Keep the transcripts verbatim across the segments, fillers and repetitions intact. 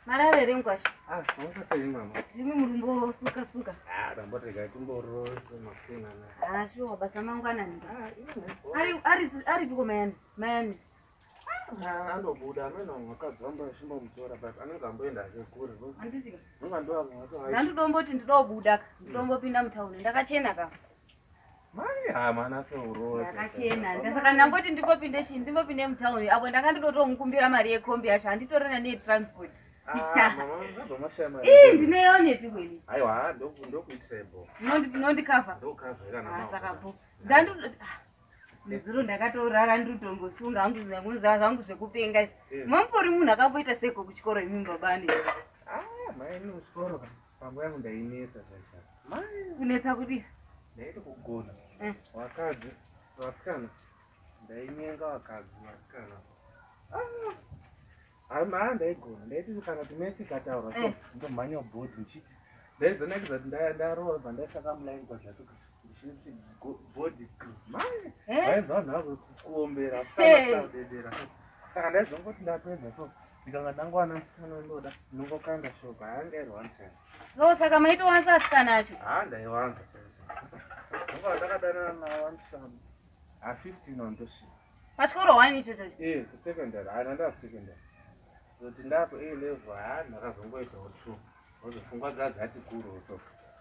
Marare Nemukwasha. Ah, ungasei mama. Ndimi murumbo suka suka. Ah, ndambotega timborosa mafuna na. Ah, shuwa basa mangwana ndo. Ah, ine. Ari ari ari piko man. Man. Ah, anobuda amena wakadzamba shimba mutora basi anenge amboenda kure. Andisika. Nonga ndo amwato. Ndandomboti ndidobuda, ndombopinda mutauni. Ndakachena ka. Mai, ah mana seuro. Ndakachena. Ndasaka ndamboti ndingopinde shi, ndingopinde mutauni. Apo ndakandotomukumbira mari yekombi yacho anditorena ne transport. Ah, mama, ndamashama. Eh, ndineone pigweni. Aiwa, ndo ndokuitsebo. Nondi nondi cover. Ndo cover kana mama. Ah, saka po. Ndandu Nezuro ndakatorara ndutongosunga hangu zvangu zvangu zvekupenga izvi. Mampori munhu akamboita seko kuchikoro imi babani. Ah, mai no chikoro ka. Pamwe yangu ndainetsa sasa. Mai, Kunetsa kudisi? ndaita kugona. Eh. Wakadzi, wasikana. Ndainyenga wakadzi, wasikana. Ah. Ama ndaigona. Ndaiti kana timesi kataura so ndomhanya board nchiti. Ndaizona kuti ndarowa pandasaka mulaini kwazvatuka. Shiti body cream. Mai. Hai zvanha kuombera saka dedera. Saka ndaizongoti ndapedza so ndikanga ndangwana mfano ndoda ndingokanda shoka yanga iri one time. No saka maito wanza asikana acho. Ah ndaiwanza sasa. Ndinga ndakadana na one time. Ah fifteen on this. Pachikoro one icho icho. Eh, secondary. Ah ndanda secondary. Kuti ndapo A level ah ndakazongoita two. Wozofungwa dzadzati kuru so.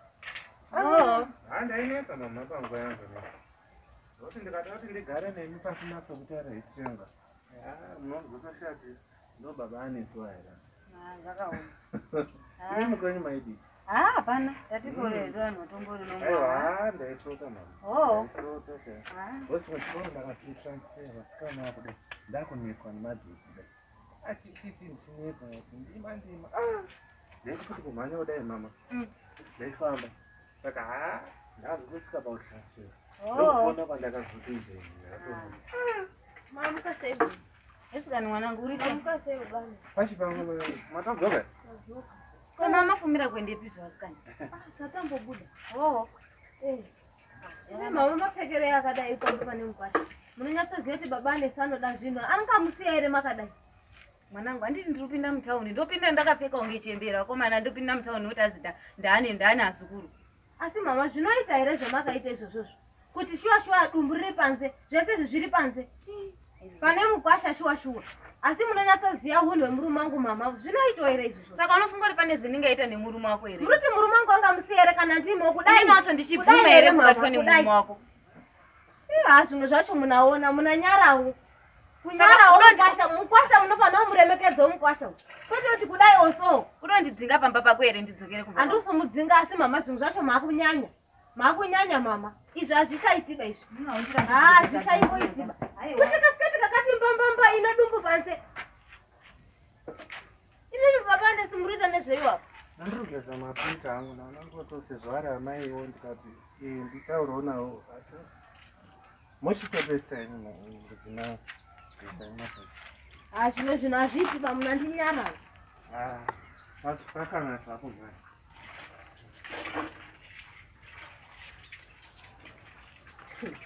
Oh, Handainetsa mama panguva yangu ne. Kuti ndikatoti ndigare nemi pasina pekutaura history. Ah, munozotoshazi ndo baba aneswa here. Ah, zvakaoma. Ah, mukoni maidi. Ah, hapana. Tatikore ndo vanhu vatombori nomwe. Aiwa, ndaisota mama. Oh. Ndaisota se. Ah. Wose kuchikoro ndakati transfer vasikana kude. Ndakuneswa nemadzisi. Achititi ndichinetsa kuti ndima ndima. Ah. Ndaiti kuti kumhanya kudai mama. Mm. Ndaifamba. Saka ha, ndazosvika pautransfer. Oh. Ndokona pandakazopinda. Mama mukasaibu. Esikani mwanangu uri cha. Mukasaibu bani. Pachipamwe matadzoka. Kwa mama fumira kuendepi zvasikani. Ah, tatambobuda. Oh. Eh. Ine mama mapfekero yakadai kwambo pane Nemukwasha. Munonyatsoziva kuti baba ane sanoda zvino. Angamusiya ere makadai? Mwanangu anditi ndiri kupinda mutauni. Ndopinda ndakapfeka unge chembera. Komana ndopinda mutauni kuti azida ndane ndane azukuru. Asi mama zvinoita ere zvamakaita izvozvo? Kuti shuwa shuwa dumbu riri panze, zvese zviri panze. Pane Nemukwasha shuwa shuwa. Asi munonyatsoziva hunhu hwemurume wangu mama, zvinoitwa ere izvozvo? Saka unofunga kuti pane zvendingaita nemurume wako ere? Muruti murume wangu angamusiya ere kana ndimo kudai nacho ndichibvuma ere kubatwa nemurume wako? Eh, zvimwe zvacho munaona munanyarawo. Kunyarawo Mukwasha, Mukwasha munofanira kumuremekedza Mukwasha. Kwete kuti kudai oso. Kudondidzinga pamba pako ere ndidzokere kumba? Andisomudzinga asi mama zvimwe zvacho makunyanya. Makunyanya mama. Izvi hazvichaitika izvi. Ah, hazvichaingoitika. Kupfeka sketi kakati mbambamba ine dumbu panze. Inini baba nesimurita nezveiwa. Nandorugeza mapinta angu nanangotosezvo ari amaiwo ndikati eh nditaurawo nawo asi mochitopesa ini ndina Ah, zvino zvino hazviiti pamuna ndinyara. Ah, pakana zvako mwana. Hmm.